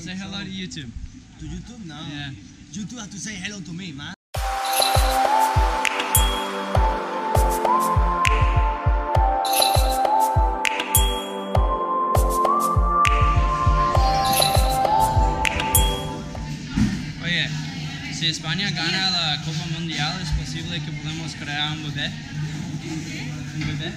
Say hello to YouTube. To YouTube? No. Yeah. YouTube have to say hello to me, man. Oye, si España gana la Copa Mundial, ¿es posible que podamos crear un bebé? ¿Un bebé?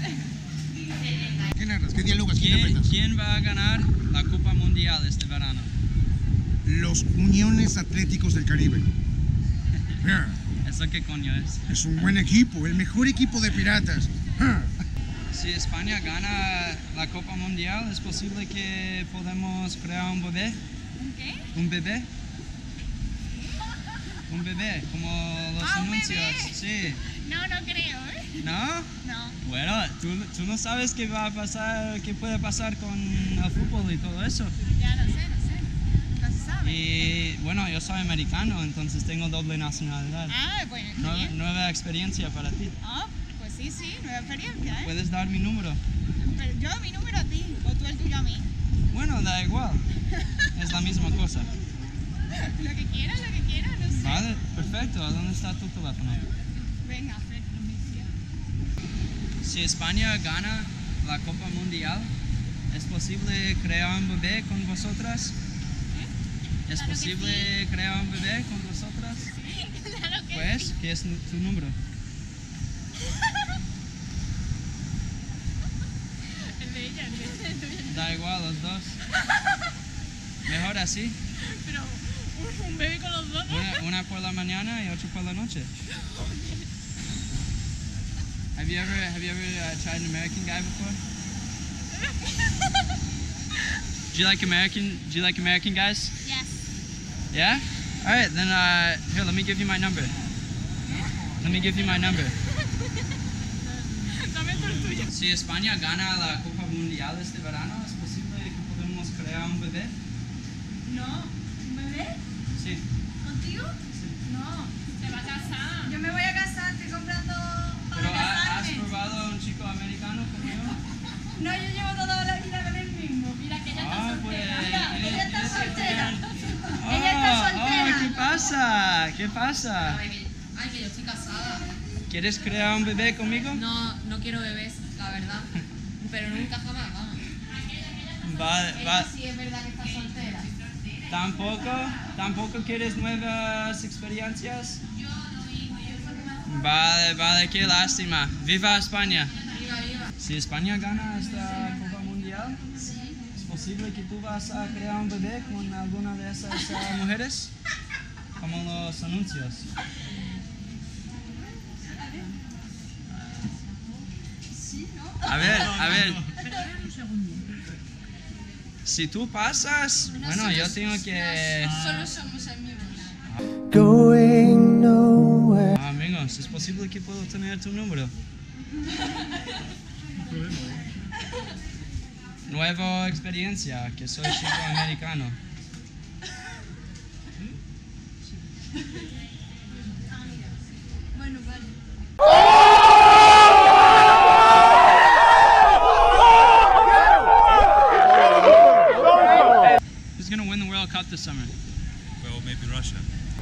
¿Qué narras? ¿Qué diálogos? ¿Quién apretas? ¿Quién va a ganar la Copa Mundial este verano? Los Uniones Atléticos del Caribe. ¿Eso qué coño es? Es un buen equipo, el mejor equipo de piratas. Si España gana la Copa Mundial, ¿es posible que podamos crear un bebé? ¿Un qué? ¿Un bebé? Un bebé, como los ¿Un anuncios. bebé? Sí. No, no creo, ¿eh? ¿No? No. Bueno, tú no sabes qué va a pasar, qué puede pasar con el fútbol y todo eso. Ya no sé. Nunca se sabe. Y bueno, yo soy americano, entonces tengo doble nacionalidad. Ah, bueno, qué bien. Nueva experiencia para ti. Ah, pues sí, nueva experiencia, ¿eh? ¿Puedes dar mi número? Pero yo mi número a ti, o tú el tuyo a mí. Bueno, da igual. Es la misma cosa. Lo que quieras, no sé. Vale, perfecto. ¿Dónde está tu teléfono? Venga, Fred, no me decía. Si España gana la Copa Mundial, ¿es posible crear un bebé con vosotras? ¿Es Claro que posible crear un bebé con vosotras? Sí, claro que Pues, sí. ¿qué es tu número? El de ella, el tuyo. Da igual, los dos. Mejor así. Pero un bebé con los dos. Una por la mañana y otra por la noche. Have you ever tried an American guy before? Do you like American guys? Yes. Yeah? All right, then here, let me give you my number. Dame el tuyo. Si España gana la Copa Mundial este verano, ¿es posible que podamos crear un bebé? No. ¿Un bebé? Sí. ¿Contigo? No. Se va a casar. Yo me voy a casar, estoy comprando para Pero ¿has casarme. probado a un chico americano como yo? No, yo llevo toda la vida con el mismo. Mira que ella está soltera. Mira, ella está soltera. Ella está soltera. ¿Qué pasa? ¿Qué pasa? Ay, que yo estoy casada. ¿Quieres crear un bebé conmigo? No quiero bebés, la verdad. Pero nunca jamás, vamos. Vale. Sí es verdad que está soltera. ¿Tampoco quieres nuevas experiencias? Vale, qué lástima. ¡Viva España! Viva. Si España gana esta Copa Mundial, ¿es posible que tú vas a crear un bebé con alguna de esas mujeres? Como los anuncios. A ver. Si tú pasas, bueno, yo tengo que... Solo somos amigos. Going nowhere. Amigos, ¿es posible que puedo tener tu número? Nueva experiencia, que soy chico americano. Bueno, vale. Who's gonna win the World Cup this summer? Well, maybe Russia.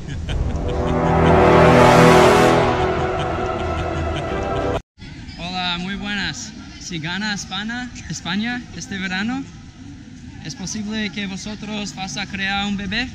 Hola, muy buenas. Si gana España este verano, ¿es posible que vosotros vas a crear un bebé?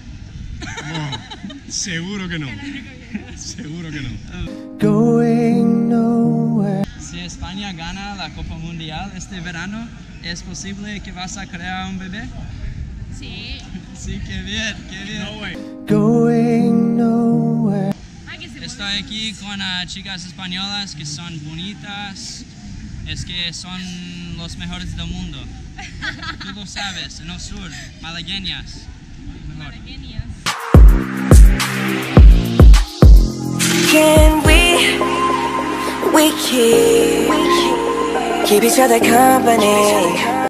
Seguro que no. Seguro que no. Going nowhere. Si España gana la Copa Mundial este verano, ¿es posible que vas a crear un bebé? Sí. Sí, qué bien. No way. Going nowhere. Ay, que se Estoy aquí con chicas españolas que son bonitas, es que son los mejores del mundo. Tú lo sabes, en el sur, malagueñas. Mejor. genios. Can we keep each other company?